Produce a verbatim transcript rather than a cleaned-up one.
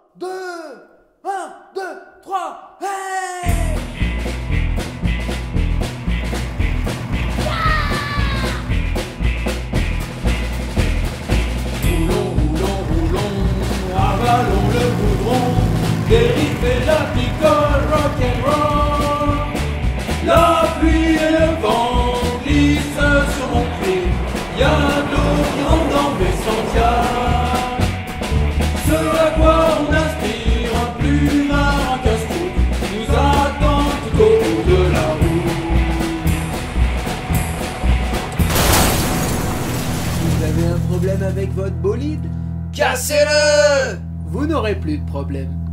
deux, un, deux, trois, hey! Roulons, roulons, roulons, avalons le goudron, des riffs et de la picole, rock'n'roll. La pluie et le vent glissent sur mon pied, y'a de l'eau qui rentre dans mes sentiers. Ce à quoi on inspire un plus marin casse-croûte nous attend tout au bout de la route. Vous avez un problème avec votre bolide? Cassez-le! Vous n'aurez plus de problème.